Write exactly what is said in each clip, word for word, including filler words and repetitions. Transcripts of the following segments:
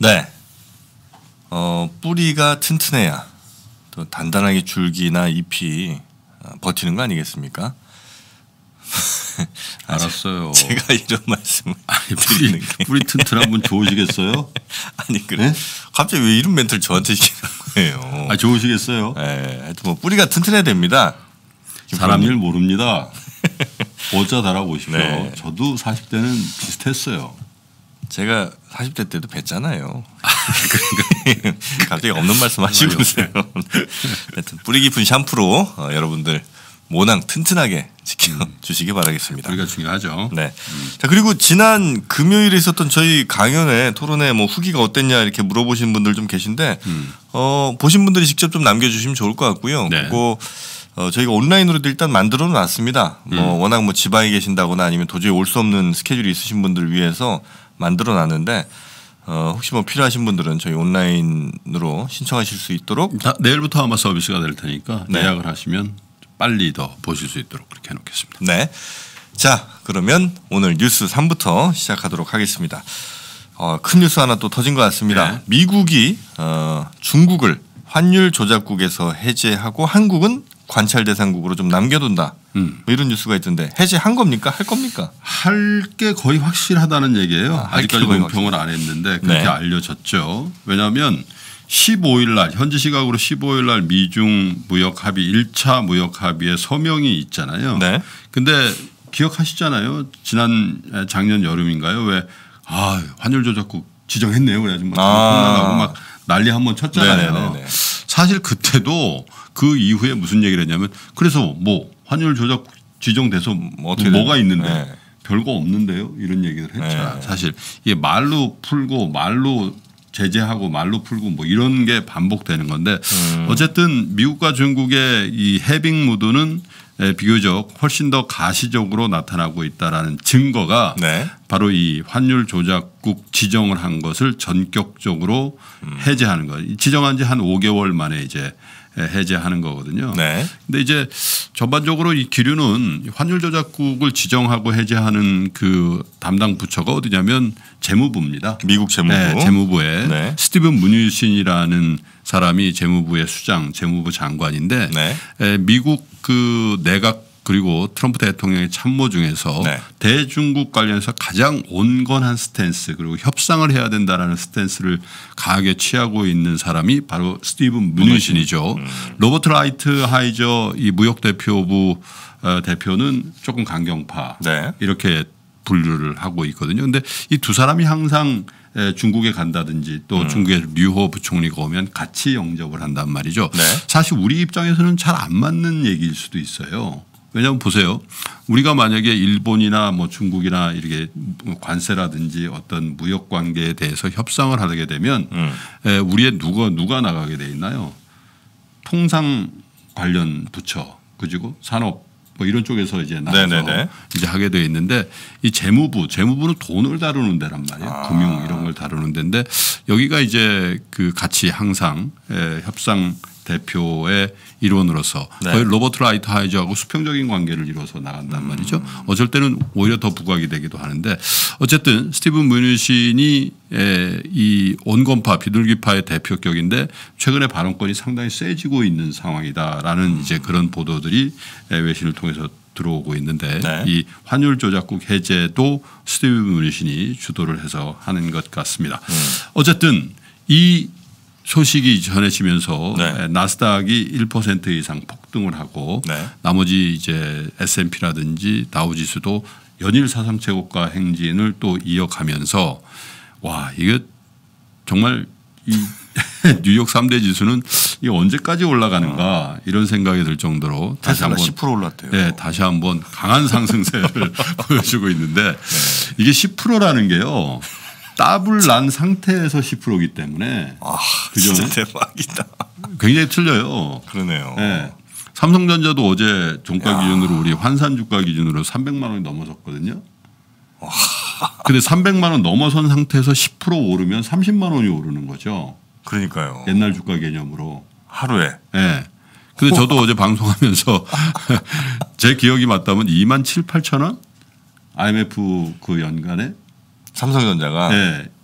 네. 어, 뿌리가 튼튼해야 또 단단하게 줄기나 잎이 버티는 거 아니겠습니까? 알았어요. 제가 이런 말씀을 아니, 뿌리, 뿌리 튼튼한 분 좋으시겠어요? 아니 그래. 네? 갑자기 왜 이런 멘트를 저한테 시키는 거예요? 아 좋으시겠어요? 네, 하여튼 뭐 뿌리가 튼튼해야 됩니다. 사람 일 모릅니다. 어쩌 달아보십시오. 네. 저도 사십 대는 비슷했어요. 제가 사십 대 때도 뵀잖아요. 아, 그러니까 갑자기 없는 말씀 하시고 오세요. 하여튼 뿌리 깊은 샴푸로 어, 여러분들 모낭 튼튼하게 지켜주시기 바라겠습니다. 뿌리가 중요하죠. 네. 음. 자 그리고 지난 금요일에 있었던 저희 강연회 토론회 뭐 후기가 어땠냐 이렇게 물어보신 분들 좀 계신데 음. 어, 보신 분들이 직접 좀 남겨주시면 좋을 것 같고요. 네. 그리고 어, 저희가 온라인으로도 일단 만들어 놨습니다. 음. 뭐 워낙 뭐 지방에 계신다거나 아니면 도저히 올 수 없는 스케줄이 있으신 분들을 위해서 만들어 놨는데 어, 혹시 뭐 필요하신 분들은 저희 온라인으로 신청하실 수 있도록 다, 내일부터 아마 서비스가 될 테니까 네. 예약을 하시면 빨리 더 보실 수 있도록 그렇게 해놓겠습니다. 네. 자 그러면 오늘 뉴스 삼부터 시작하도록 하겠습니다. 어, 큰 뉴스 하나 또 터진 것 같습니다. 네. 미국이 어, 중국을 환율 조작국에서 해제하고 한국은 관찰 대상국으로 좀 남겨둔다. 음. 뭐 이런 뉴스가 있던데 해제한 겁니까? 할 겁니까? 할 게 거의 확실하다는 얘기예요. 아, 아직까지 논평을 안 했는데 그렇게 네. 알려졌죠. 왜냐하면 십오일 날 현지 시각으로 십오일 날 미중 무역 합의 일 차 무역 합의에 서명이 있잖아요. 네. 근데 기억하시잖아요. 지난 작년 여름인가요? 왜 아, 환율 조작국 지정했네요. 그래가지고 막 혼나고 아. 막 난리 한번 쳤잖아요. 네네네네. 사실 그때도 그 이후에 무슨 얘기를 했냐면 그래서 뭐 환율 조작 지정돼서 뭐 어떻게 뭐가 있는데 네. 별거 없는데요. 이런 얘기를 했죠. 네. 사실 이게 말로 풀고 말로 제재하고 말로 풀고 뭐 이런 게 반복되는 건데 음. 어쨌든 미국과 중국의 이 해빙 무드는 비교적 훨씬 더 가시적으로 나타나고 있다라는 증거가 네. 바로 이 환율 조작국 지정을 한 것을 전격적으로 음. 해제하는 거. 지정한 지 한 오 개월 만에 이제 해제하는 거거든요. 네. 근데 이제 전반적으로 이 기류는 환율 조작국을 지정하고 해제하는 그 담당 부처가 어디냐면 재무부입니다. 미국 재무부. 네, 재무부에 네. 스티븐 뮤니신이라는 사람이 재무부의 수장, 재무부 장관인데 네. 미국 그 내각 그리고 트럼프 대통령의 참모 중에서 네. 대중국 관련해서 가장 온건한 스탠스 그리고 협상을 해야 된다라는 스탠스를 강하게 취하고 있는 사람이 바로 스티븐 뮤니신이죠. 음. 로버트 라이트 하이저 이 무역대표부 대표는 조금 강경파 네. 이렇게 분류를 하고 있거든요. 그런데 이 두 사람이 항상 중국에 간다든지 또 음. 중국의 류호 부총리가 오면 같이 영접을 한단 말이죠. 네. 사실 우리 입장에서는 잘 안 맞는 얘기일 수도 있어요. 왜냐하면 보세요. 우리가 만약에 일본이나 뭐 중국이나 이렇게 관세라든지 어떤 무역 관계에 대해서 협상을 하게 되면 음. 우리의 누가 누가 나가게 돼 있나요? 통상 관련 부처 그리고 산업 뭐 이런 쪽에서 이제 나와서 네네네. 이제 하게 돼 있는데 이 재무부 재무부는 돈을 다루는 데란 말이에요. 아. 금융 이런 걸 다루는 데인데 여기가 이제 그 같이 항상 협상 대표의 일원으로서 네. 거의 로버트 라이트 하이저하고 수평적인 관계를 이루어서 나간단 음. 말이죠. 어쩔 때는 오히려 더 부각이 되기도 하는데 어쨌든 스티븐 뮤니신이 이 온건파 비둘기파의 대표격인데 최근에 발언권이 상당히 세지고 있는 상황이다라는 음. 이제 그런 보도들이 외신을 통해서 들어오고 있는데 네. 이 환율 조작국 해제도 스티븐 뮤니신이 주도를 해서 하는 것 같습니다. 음. 어쨌든 이 소식이 전해지면서 네. 나스닥이 일 퍼센트 이상 폭등을 하고 네. 나머지 이제 에스 앤 피라든지 다우지수도 연일 사상 최고가 행진을 또 이어가면서 와 이게 정말 이 뉴욕 삼 대 지수는 이 언제까지 올라가는가 이런 생각이 들 정도로 다시 한번 십 퍼센트 올랐대요. 네, 다시 한번 강한 상승세를 보여주고 있는데 네. 이게 십 퍼센트라는 게요. 더블 난 상태에서 십 퍼센트이기 때문에 아, 그죠? 진짜 대박이다. 굉장히 틀려요. 그러네요. 네. 삼성전자도 어제 종가 야. 기준으로 우리 환산 주가 기준으로 삼백만 원이 넘어섰거든요. 근데 삼백만 원 넘어선 상태에서 십 퍼센트 오르면 삼십만 원이 오르는 거죠. 그러니까요. 옛날 주가 개념으로. 하루에. 네. 근데 저도 어제 방송하면서 제 기억이 맞다면 이만 칠천, 팔천 원? 아이엠에프 그 연간에 삼성전자가 네.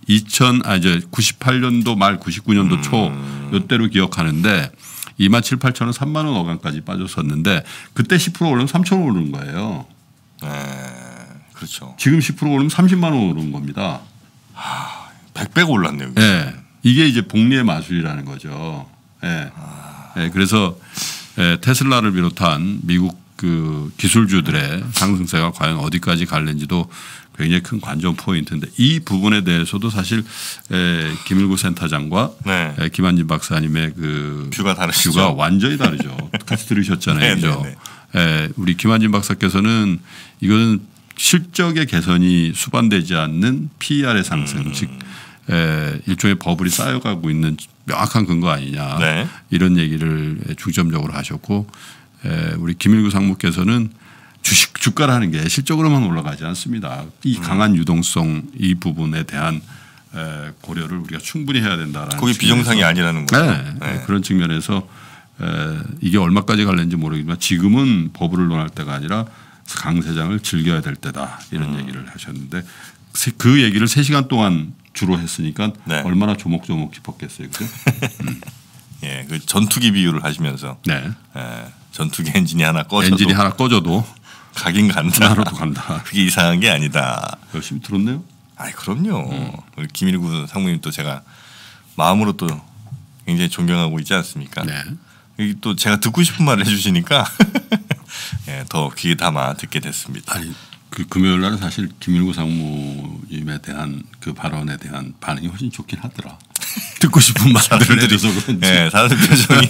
이천 아 이제 구십팔 년도 말 구십구 년도 음. 초 요때로 기억하는데 이만 칠, 팔천 원, 삼만 원 어간까지 빠졌었는데 그때 십 퍼센트 오르면 삼천 원 오른 거예요. 네, 그렇죠. 지금 십 퍼센트 오르면 삼십만 원 오른 겁니다. 하, 백 배 올랐네요. 네, 이게 이제 복리의 마술이라는 거죠. 네. 아. 네, 그래서 네, 테슬라를 비롯한 미국 그 기술주들의 상승세가 과연 어디까지 갈는지도 굉장히 큰 관전 포인트인데 이 부분에 대해서도 사실 에, 김일구 센터장과 네. 에, 김한진 박사님의 그 뷰가 다르시죠. 뷰가 완전히 다르죠. 같이 들으셨잖아요, 그죠? 에, 우리 김한진 박사께서는 이거는 실적의 개선이 수반되지 않는 피이알의 상승, 음. 즉 에, 일종의 버블이 쌓여가고 있는 명확한 근거 아니냐 네. 이런 얘기를 중점적으로 하셨고 에, 우리 김일구 상무께서는 주식 주가라는 게 실적으로만 올라가지 않습니다. 이 강한 유동성 이 부분에 대한 에, 고려를 우리가 충분히 해야 된다라는. 그게 비정상이 아니라는 거죠. 네, 네. 그런 측면에서 에, 이게 얼마까지 갈는지 모르겠지만 지금은 버블을 논할 때가 아니라 강세장을 즐겨야 될 때다 이런 음. 얘기를 하셨는데 그 얘기를 세 시간 동안 주로 했으니까 네. 얼마나 조목조목 깊었겠어요, 그죠? 음. 예, 그 전투기 비유를 하시면서 네. 예, 전투기 엔진이 하나 꺼져도 엔진이 하나 꺼져도 가긴 간다. 나로도 간다. 그게 이상한 게 아니다. 열심히 들었네요. 아, 그럼요. 음. 우리 김일구 상무님 또 제가 마음으로 또 굉장히 존경하고 있지 않습니까? 네. 또 제가 듣고 싶은 말을 해주시니까 예, 더 귀에 담아 듣게 됐습니다. 아니, 그 금요일 날은 사실 김일구 상무님에 대한 그 발언에 대한 반응이 훨씬 좋긴 하더라. 듣고 싶은 말들을 해줘서 그런지. 네, 다들 표정이.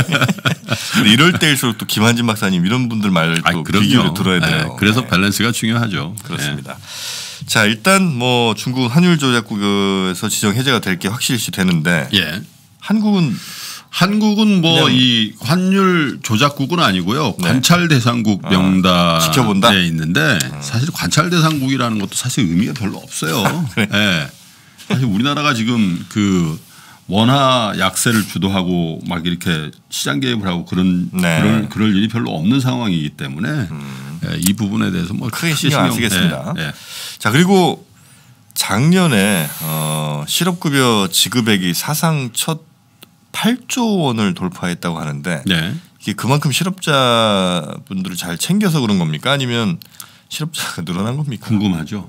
이럴 때일수록 또 김한진 박사님 이런 분들 말도 귀기울여 들어야 돼요. 네, 그래서 네. 밸런스가 중요하죠. 그렇습니다. 네. 자, 일단 뭐 중국 환율 조작국에서 지정 해제가 될 게 확실시 되는데 예. 한국은 한국은 뭐 이 환율 조작국은 아니고요. 네. 관찰 대상국 명단에 아, 지켜본다? 있는데 사실 관찰 대상국이라는 것도 사실 의미가 별로 없어요. 그래. 네. 사실 우리나라가 지금 그 원화 약세를 주도하고 막 이렇게 시장 개입을 하고 그런 네. 그럴, 그럴 일이 별로 없는 상황이기 때문에 음. 네, 이 부분에 대해서 뭐 크게 신경 안 쓰겠습니다. 네. 네. 자, 그리고 작년에 어, 실업급여 지급액이 사상 첫 팔조 원을 돌파했다고 하는데 네. 이게 그만큼 실업자분들을 잘 챙겨서 그런 겁니까? 아니면 실업자가 늘어난 겁니까? 궁금하죠.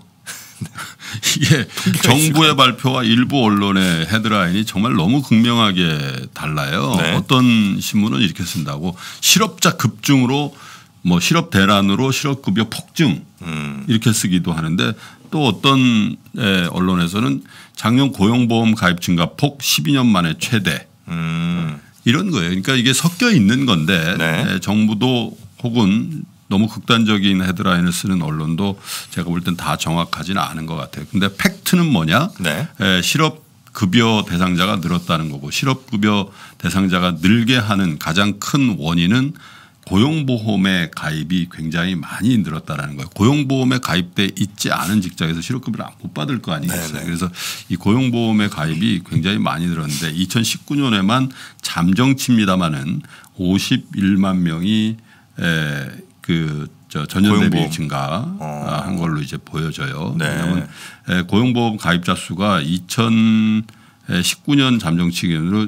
이게 정부의 발표와 일부 언론의 헤드라인이 정말 너무 극명하게 달라요. 네. 어떤 신문은 이렇게 쓴다고 실업자 급증으로 뭐 실업 대란으로 실업급여 폭증 음. 이렇게 쓰기도 하는데 또 어떤 언론에서는 작년 고용보험 가입 증가폭 십이 년 만에 최대 음. 이런 거예요. 그러니까 이게 섞여 있는 건데 네. 정부도 혹은 너무 극단적인 헤드라인을 쓰는 언론도 제가 볼 땐 다 정확하지는 않은 것 같아요. 근데 팩트는 뭐냐? 네. 실업급여 대상자가 늘었다는 거고 실업급여 대상자가 늘게 하는 가장 큰 원인은 고용보험의 가입이 굉장히 많이 늘었다는 거예요. 고용보험에 가입돼 있지 않은 직장에서 실업급여를 못 받을 거 아니겠어요. 네네. 그래서 이 고용보험의 가입이 굉장히 많이 늘었는데 이천십구 년에만 잠정치입니다마는 오십일만 명이 에 그 저 전년 대비 증가한 어. 걸로 이제 보여져요. 네. 왜냐하면 고용보험 가입자 수가 이천십구 년 잠정치 기준으로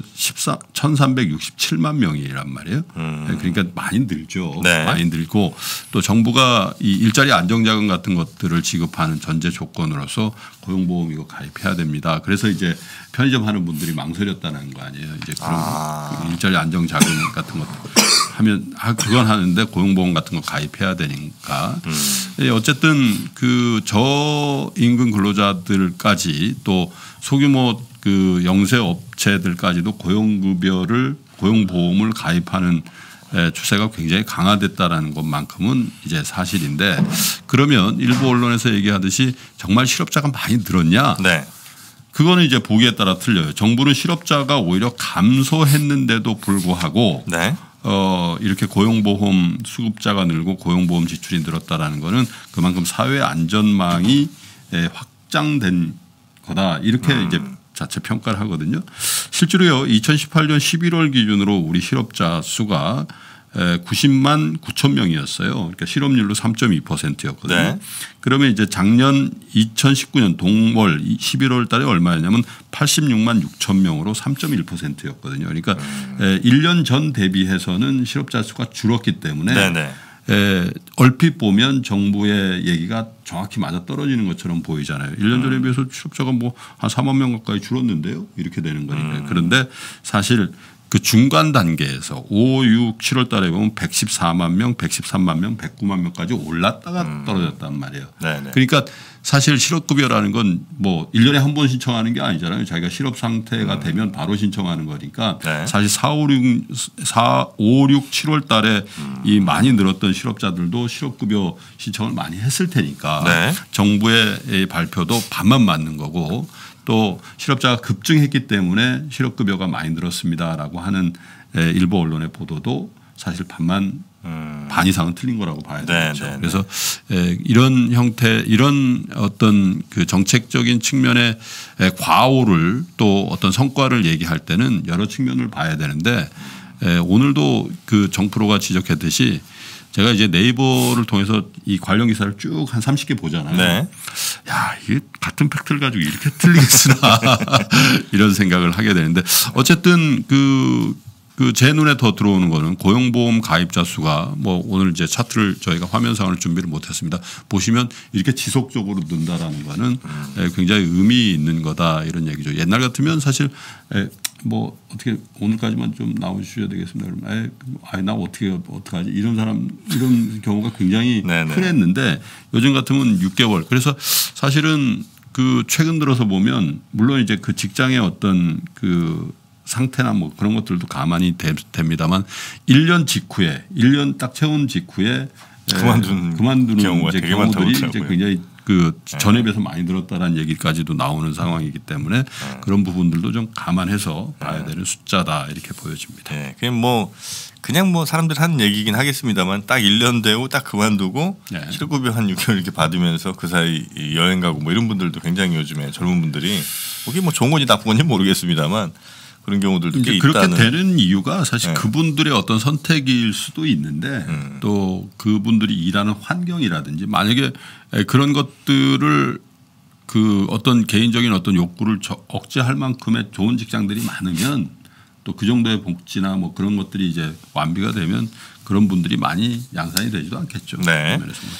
천삼백육십칠만 명이란 말이에요. 음. 그러니까 많이 늘죠. 네. 많이 늘고 또 정부가 이 일자리 안정자금 같은 것들을 지급하는 전제 조건으로서 고용보험 이거 가입해야 됩니다. 그래서 이제 편의점 하는 분들이 망설였다는 거 아니에요. 이제 그런 아. 일자리 안정자금 같은 것들 하면 그건 하는데 고용보험 같은 거 가입해야 되니까 음. 어쨌든 그 저임금 근로자들까지 또 소규모 그 영세 업체들까지도 고용급여를 고용보험을 가입하는 추세가 굉장히 강화됐다라는 것만큼은 이제 사실인데 그러면 일부 언론에서 얘기하듯이 정말 실업자가 많이 늘었냐? 네. 그거는 이제 보기에 따라 틀려요. 정부는 실업자가 오히려 감소했는데도 불구하고 네. 어 이렇게 고용보험 수급자가 늘고 고용보험 지출이 늘었다라는 거는 그만큼 사회 안전망이 확장된 거다 이렇게 음. 이제 자체 평가를 하거든요. 실제로요 이천십팔 년 십일월 기준으로 우리 실업자 수가 구십만 구천 명이었어요. 그러니까 실업률로 삼 점 이 퍼센트였거든요. 네. 그러면 이제 작년 이천십구 년 동월 십일월 달에 얼마였냐면 팔십육만 육천 명으로 삼 점 일 퍼센트였거든요. 그러니까 음. 일 년 전 대비해서는 실업자 수가 줄었기 때문에 네네. 에, 얼핏 보면 정부의 얘기가 정확히 맞아 떨어지는 것처럼 보이잖아요. 일 년 전에 음. 비해서 실업자가 뭐 한 사만 명 가까이 줄었는데요. 이렇게 되는 거니까. 음. 그런데 사실 그 중간 단계에서 오, 육, 칠월 달에 보면 백십사만 명, 백십삼만 명, 백구만 명까지 올랐다가 음. 떨어졌단 말이에요. 네네. 그러니까 사실 실업급여라는 건 뭐 일 년에 한 번 신청하는 게 아니잖아요. 자기가 실업 상태가 음. 되면 바로 신청하는 거니까 네. 사실 사, 오, 육, 사, 오, 육, 칠월 달에 음. 이 많이 늘었던 실업자들도 실업급여 신청을 많이 했을 테니까 네. 정부의 발표도 반만 맞는 거고 또 실업자가 급증했기 때문에 실업급여가 많이 늘었습니다라고 하는 일부 언론의 보도도 사실 반만 음. 반 이상은 틀린 거라고 봐야 네, 되겠죠. 네, 그래서 네. 이런 형태 이런 어떤 그 정책적인 측면의 과오를 또 어떤 성과를 얘기할 때는 여러 측면을 봐야 되는데 오늘도 그 정프로가 지적했듯이 제가 이제 네이버를 통해서 이 관련 기사를 쭉 한 삼십 개 보잖아요. 네. 야, 이게 같은 팩트를 가지고 이렇게 틀리겠으나 이런 생각을 하게 되는데 어쨌든 그 그 제 눈에 더 들어오는 거는 고용보험 가입자 수가 뭐 오늘 이제 차트를 저희가 화면상을 준비를 못했습니다. 보시면 이렇게 지속적으로 는다라는 거는 음. 굉장히 의미 있는 거다 이런 얘기죠. 옛날 같으면 사실 뭐 어떻게 오늘까지만 좀 나오셔야 되겠습니다. 그러면 아이 나 어떻게 어떡하지 이런 사람 이런 경우가 굉장히 흔했는데 요즘 같으면 육 개월. 그래서 사실은 그 최근 들어서 보면 물론 이제 그 직장의 어떤 그 상태나 뭐 그런 것들도 가만히 됩니다만 일 년 직후에 일 년 딱 채운 직후에 그만둔 그만두는 경우가 이제 되게 경우들이 이제 굉장히 그 전에 비해서 많이 늘었다라는 얘기까지도 나오는 상황이기 때문에 네. 그런 부분들도 좀 감안해서 봐야 네. 되는 숫자다 이렇게 보여집니다. 네. 그냥 뭐 그냥 뭐 사람들 하는 얘기긴 하겠습니다만 딱 일 년 되고 딱 그만두고 네. 실업급여 한 육 개월 이렇게 받으면서 그 사이 여행 가고 뭐 이런 분들도 굉장히 요즘에 젊은 분들이 그게 뭐 좋은 건지 나쁜 건지 모르겠습니다만 그런 경우들도 꽤 그렇게 있다는. 되는 이유가 사실 네. 그분들의 어떤 선택일 수도 있는데 음. 또 그분들이 일하는 환경이라든지 만약에 그런 것들을 그 어떤 개인적인 어떤 욕구를 억제할 만큼의 좋은 직장들이 많으면 또 그 정도의 복지나 뭐 그런 것들이 이제 완비가 되면 그런 분들이 많이 양산이 되지도 않겠죠. 네.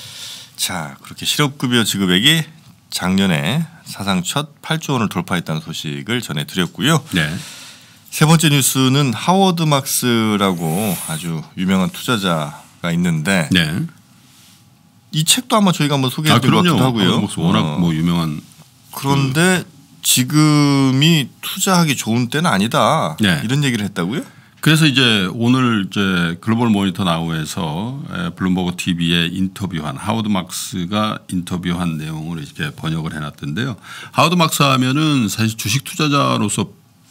자, 그렇게 실업급여 지급액이 작년에 사상 첫 팔조 원을 돌파했다는 소식을 전해드렸고요. 네. 세 번째 뉴스는 하워드 막스라고 아주 유명한 투자자가 있는데 네. 이 책도 아마 저희가 한번 소개해드린 것 같기도 하고요. 워낙 어. 뭐 유명한. 그런데 그. 지금이 투자하기 좋은 때는 아니다. 네. 이런 얘기를 했다고요? 그래서 이제 오늘 이제 글로벌 모니터 나우에서 블룸버그 티비에 인터뷰한 하워드 막스가 인터뷰한 내용을 이렇게 번역을 해놨던데요. 하워드 막스 하면은 사실 주식 투자자로서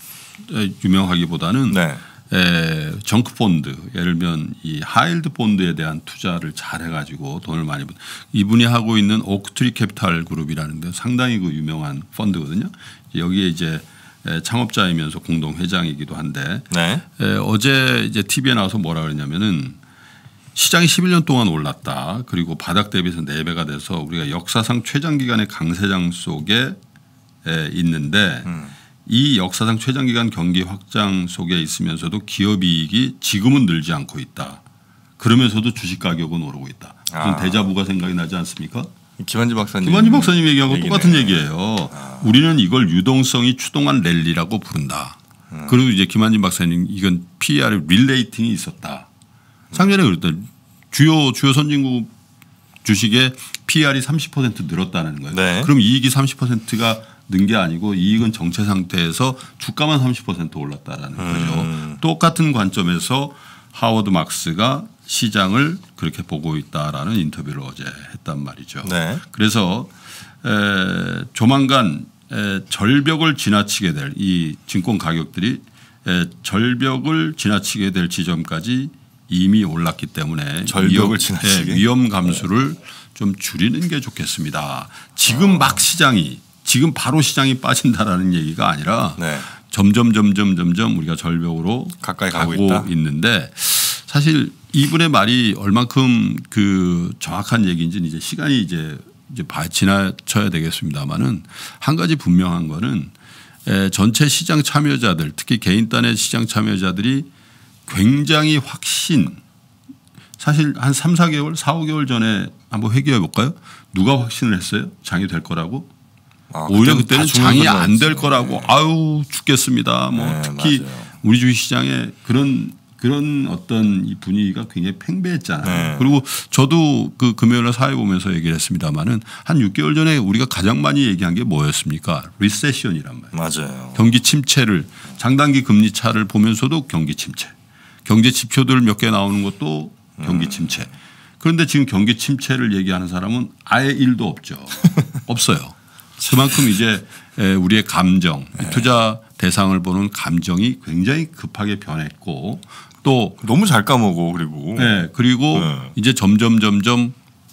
유명하기보다는 네. 에, 정크 펀드 예를 들면 이 하일드 펀드에 대한 투자를 잘 해가지고 돈을 많이 번 이분이 하고 있는 오크트리 캐피탈 그룹이라는데 상당히 그 유명한 펀드거든요. 여기에 이제 창업자이면서 공동 회장이기도 한데 네. 에, 어제 이제 티비에 나와서 뭐라 그랬냐면은 시장이 십일 년 동안 올랐다. 그리고 바닥 대비해서 네 배가 돼서 우리가 역사상 최장기간의 강세장 속에 에, 있는데. 음. 이 역사상 최장기간 경기 확장 속에 있으면서도 기업이익이 지금은 늘지 않고 있다. 그러면서도 주식 가격은 오르고 있다. 아. 데자부가 생각이 나지 않습니까? 김한지 박사님. 김한지 박사님 얘기하고 얘기네. 똑같은 얘기예요. 아. 우리는 이걸 유동성이 추동한 랠리라고 부른다. 음. 그리고 이제 김한지 박사님 이건 피이알 릴레이팅이 있었다. 작년에 그랬다. 주요 주요 선진국 주식의 피이알이 삼십 퍼센트 늘었다는 거예요. 네. 그럼 이익이 삼십 퍼센트가 는 게 아니고 이익은 정체 상태에서 주가만 삼십 퍼센트 올랐다라는 거죠. 음. 똑같은 관점에서 하워드 막스가 시장을 그렇게 보고 있다라는 인터뷰를 어제 했단 말이죠. 네. 그래서 에, 조만간 에, 절벽을 지나치게 될 이 증권 가격들이 에, 절벽을 지나치게 될 지점까지 이미 올랐기 때문에 절벽을 위험, 지나치게 에, 위험 감수를 네. 좀 줄이는 게 좋겠습니다. 지금 어. 막 시장이 지금 바로 시장이 빠진다라는 얘기가 아니라 네. 점점 점점 점점 우리가 절벽으로 가까이 가고, 가고 있다. 있는데 사실 이분의 말이 얼만큼 그 정확한 얘기인지는 이제 시간이 이제 이제 지나쳐야 되겠습니다만은 한 가지 분명한 거는 전체 시장 참여자들 특히 개인단의 시장 참여자들이 굉장히 확신 사실 한 삼, 사 개월, 사, 오 개월 전에 한번 회귀해 볼까요? 누가 확신을 했어요? 장이 될 거라고? 아, 오히려 그때는 장이 안 될 거라고 네. 아유 죽겠습니다. 뭐 네, 특히 맞아요. 우리 주식시장에 그런 그런 어떤 이 분위기가 굉장히 팽배했잖아요. 네. 그리고 저도 그 금요일 날 사회 보면서 얘기를 했습니다마는 한 육 개월 전에 우리가 가장 많이 얘기한 게 뭐였습니까? 리세션이란 말이에요. 맞아요. 경기 침체를 장단기 금리 차를 보면서도 경기 침체. 경제 지표들 몇 개 나오는 것도 경기 침체. 그런데 지금 경기 침체를 얘기하는 사람은 아예 일도 없죠. 없어요. 그만큼 이제 우리의 감정, 네. 투자 대상을 보는 감정이 굉장히 급하게 변했고 또 너무 잘 까먹어 그리고 네 그리고 네. 이제 점점 점점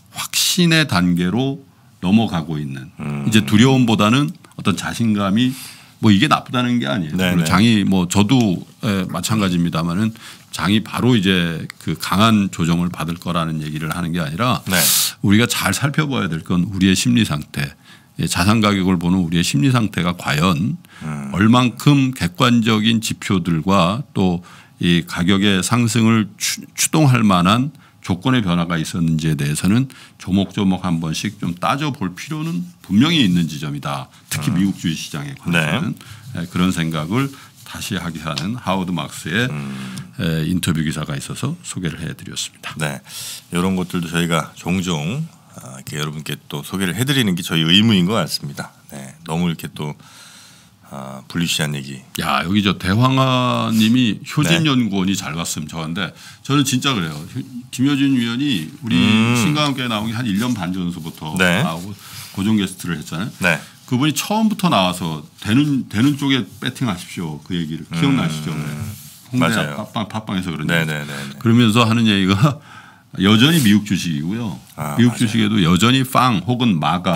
확신의 단계로 넘어가고 있는 음. 이제 두려움보다는 어떤 자신감이 뭐 이게 나쁘다는 게 아니에요. 네네. 장이 뭐 저도 마찬가지입니다만은 장이 바로 이제 그 강한 조정을 받을 거라는 얘기를 하는 게 아니라 네. 우리가 잘 살펴봐야 될 건 우리의 심리 상태. 자산 가격을 보는 우리의 심리 상태가 과연 음. 얼만큼 객관적인 지표들과 또 이 가격의 상승을 추, 추동할 만한 조건의 변화가 있었는지에 대해서는 조목조목 한 번씩 좀 따져볼 필요는 분명히 있는 지점이다. 특히 음. 미국 주식시장에 관해서는 네. 그런 생각을 다시 하게 하는 하워드 막스의 음. 인터뷰 기사가 있어서 소개를 해드렸습니다. 네, 이런 것들도 저희가 종종 이렇게 여러분께 또 소개를 해드리는 게 저희 의무인 것 같습니다. 네, 너무 이렇게 또 아, 불리시한 얘기. 야 여기 저 대황아님이 효진연구원이 네. 잘 갔으면 저건데 저는 진짜 그래요. 김효진 위원이 우리 음. 신과 함께 나온 게 한 일 년 반 전서부터 네. 나오고 고정 게스트를 했잖아요. 네. 그분이 처음부터 나와서 되는 되는 쪽에 배팅하십시오 그 얘기를 음. 기억나시죠? 홍대 팟빵, 팟빵에서 그런 얘기. 그러면서 하는 얘기가 여전히 미국 주식이고요. 아, 미국 맞아요. 주식에도 여전히 빵 혹은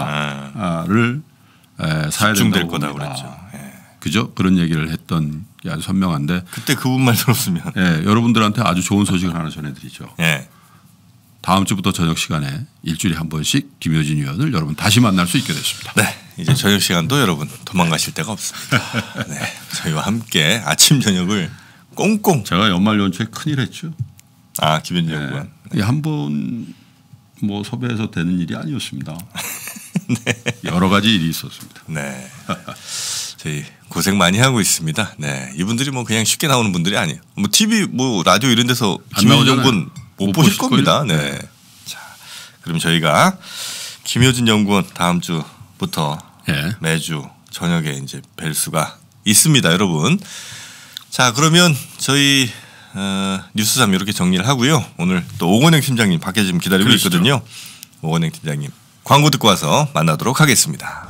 마가를 아. 사야 된다고 거다 그랬죠. 예. 그죠? 그런 얘기를 했던 게 아주 선명한데 그때 그분 말 들었으면 예, 여러분들한테 아주 좋은 소식을 하나 전해드리죠. 예. 다음 주부터 저녁 시간에 일주일에 한 번씩 김효진 위원을 여러분 다시 만날 수 있게 됐습니다. 네, 이제 저녁 시간도 여러분 도망가실 데가 없습니다. 네, 저희와 함께 아침 저녁을 꽁꽁. 제가 연말 연초에 큰일 했죠. 아 김효진 연구원. 네. 한 번 뭐 섭외해서 되는 일이 아니었습니다. 네. 여러 가지 일이 있었습니다. 네, 저희 고생 많이 하고 있습니다. 네, 이분들이 뭐 그냥 쉽게 나오는 분들이 아니에요. 뭐 티비, 뭐 라디오 이런 데서 김효진 연구원 못, 못 보실 겁니다. 네. 네. 자, 그럼 저희가 김효진 연구원 다음 주부터 네. 매주 저녁에 이제 뵐 수가 있습니다, 여러분. 자, 그러면 저희 어, 뉴스삼 이렇게 정리를 하고요. 오늘 또 오건영 팀장님 밖에 지금 기다리고 그러시죠. 있거든요. 오건영 팀장님 광고 듣고 와서 만나도록 하겠습니다.